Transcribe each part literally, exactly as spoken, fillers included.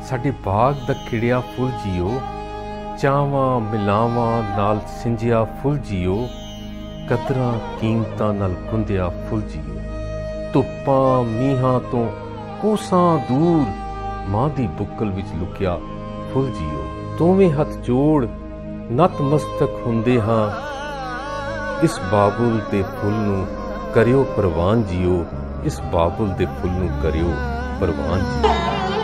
साडे बाग दा खिड़िया फुल जियो, चावां मिलावां नाल सिंजिया फुल जियो, कदरां कीमतां नाल गुंदिया फुल जियो। धुप्पां मीहां तो कोसां दूर मां दी बुक्कल विच लुकिया फुल जियो। दोवें हथ जोड़ नतमस्तक हुंदे हां, इस बाबुल दे फुल नूं करियो परवान जियो, इस बाबुल दे फुल नूं करियो परवान जियो।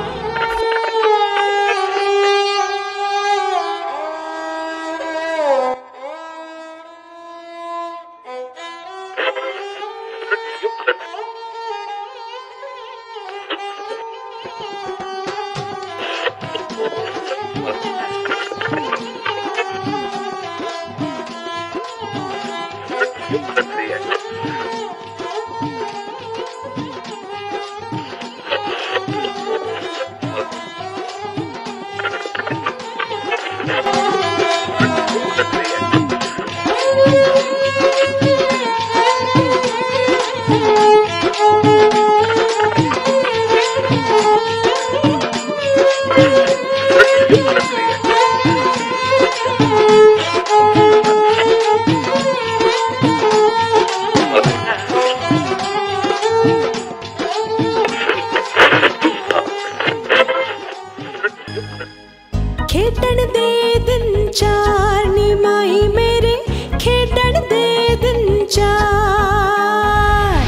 खेडण दे दिन चार नी माई मेरे, खेडण दे दिन चार,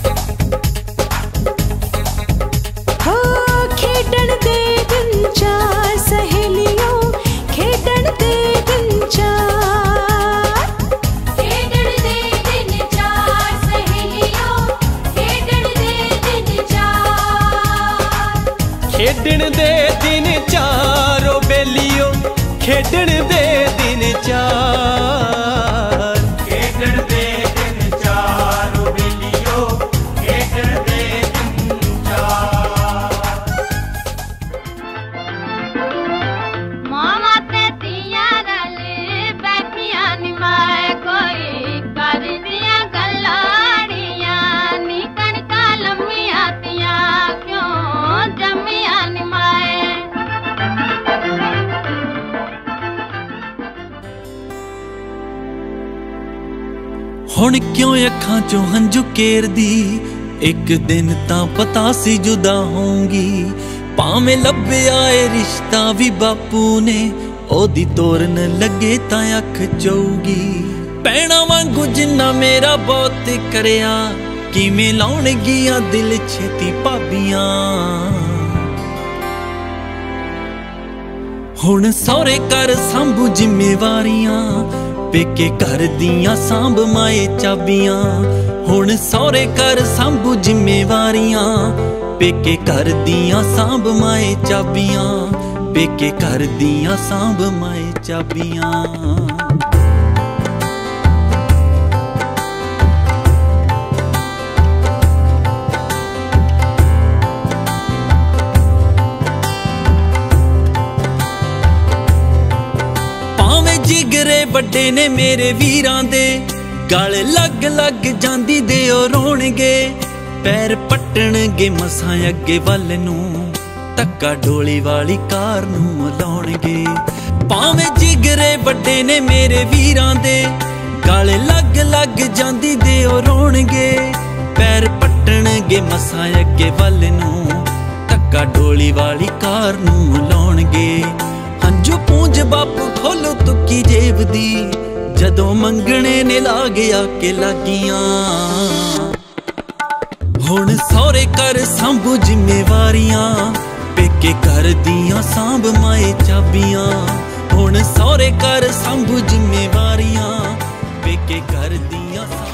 हो खेडण दे दिन चार सहेलियों, खेडण दे दिन चार, खेडण दे दिन चार सहेलियों, खेडण दे दिन चार, खेडण दे दिन चार ओ बेलियो, खेडण दे दिन चार, खेडण दे दिन चार ओ बेलियो, खेडण दे दिन चार। मामा ते तियां रल बैठियां नी माए, कोई कर दियां गल्लाड़ियां नी, कणका लम्मियां तियां क्यों जम्मियां नी माए। हुण क्यों अखां चों हंझू केरदी, एक दिन तां पता सी जुदा होंगी, भावें लभ्या ए रिश्ता भी बापू ने, ओदी तोरन लगे तां अख चौगी। भैणां वांगू जिन्ना मेरा बहुत करया, किवें लाउणगियां दिल छेती भाबियां। हुण सौरे घर सांभू जिम्मेवारियां, पेके घर दियां सांभ माए चाबियां। हुण सौरे घर सांभू जिम्मेवारियां, पेके घर दियां सांभ माए चाबियां, पेके घर दियां सांभ माए चाबियां। जिगरे बड़े ने मेरे वीरां दे, गल लग लग जांदी दे ओ रोणगे, पैर पट्टणगे मसां अगे वल नूं, धक्का डोली वाली कार नूं लाउणगे। भावें जिगरे बड़े ने मेरे वीरां दे, गल लग लग जांदी दे ओ रोणगे, पैर पट्टणगे मसां अगे वल नूं, धक्का डोली वाली कार नूं लाउणगे। हंजू पूंज बापू खोलो तुकी जेब दी, जदों मंगणे ने ला गया के लागियां। हुण सौरे घर सांभू जिम्मेवारियां, पेके घर दियां सांभ माए चाबियां। हुण सौरे घर सांभू जिम्मेवारियां, पेके घर दियां सांभ।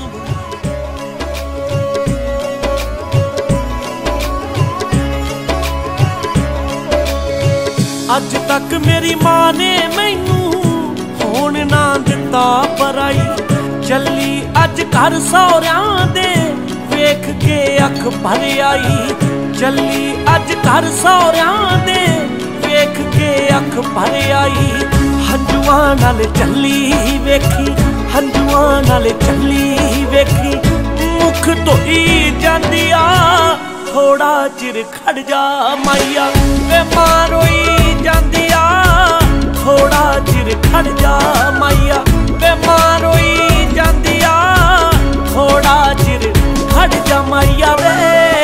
अज तक मेरी मां ने मैनू होण ना दिता पराई, चली अज घर सौरियां दे वेख के अख भर आई। चली अज घर सौरियां दे वेख के अख भर आई। हंजुआं नाल चली वेखी, हंजुआं नाल चली वेखी, मुख धोई जांदी आ थोड़ा चिर खड़ जा माइया वे मां रोई जांदी आ थोड़ा चिर खड़ जा माइया वे मां रोई जांदी आ थोड़ा चिर खड़ जा माइया वे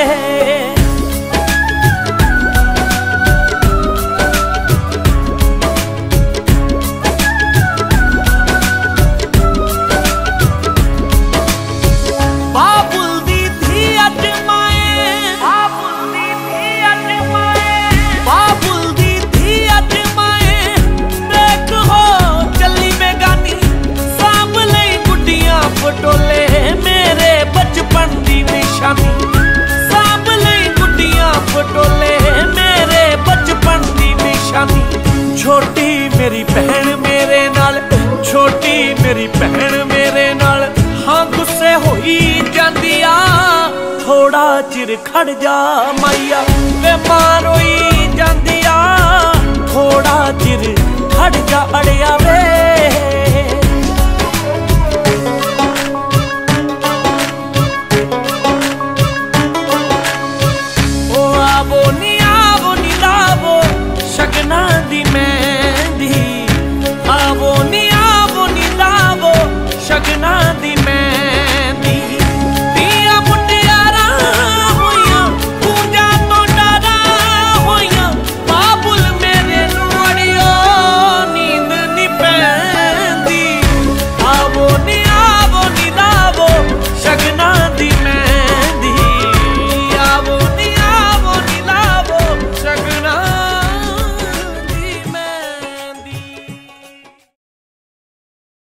टोले मेरे बचपन दी निशानी सांभ लई गुड्डियां पटोले मेरे बचपन दी निशानी छोटी मेरी बहन मेरे नाल छोटी मेरी बहन मेरे नाल हाँ गुस्से होई जांदी आ थोड़ा चिर खड़ जा माइया वे मां रोई जांदी आ थोड़ा चिर खड़ जा अड़िया वे शगना दी मेहंदी आवो नी आवो नी लावो शगना दी